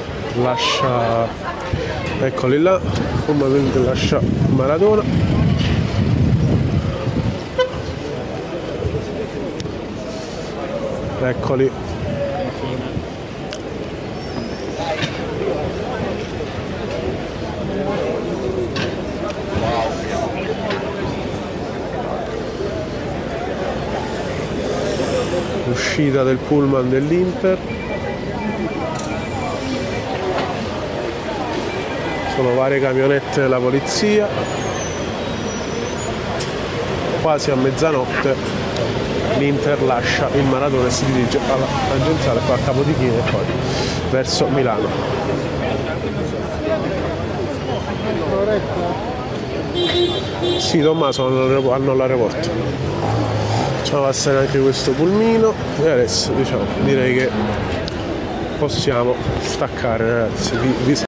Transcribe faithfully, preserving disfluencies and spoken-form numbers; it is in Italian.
lascia, eccoli là, pullman che lascia Maradona. Eccoli. Uscita del pullman dell'Inter. Sono varie camionette della polizia. Quasi a mezzanotte l'Inter lascia il Maradona e si dirige alla tangenziale qua a Capodichino e poi verso Milano. Sì, Tommaso hanno l'aeroporto. Facciamo passare anche questo pulmino e adesso diciamo direi che possiamo staccare, ragazzi. Vi, vi